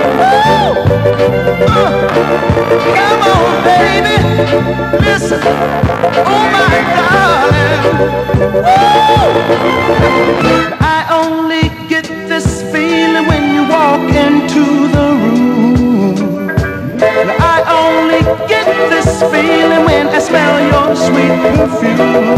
Come on, baby, listen, oh my darling. I only get this feeling when you walk into the room. I only get this feeling when I smell your sweet perfume.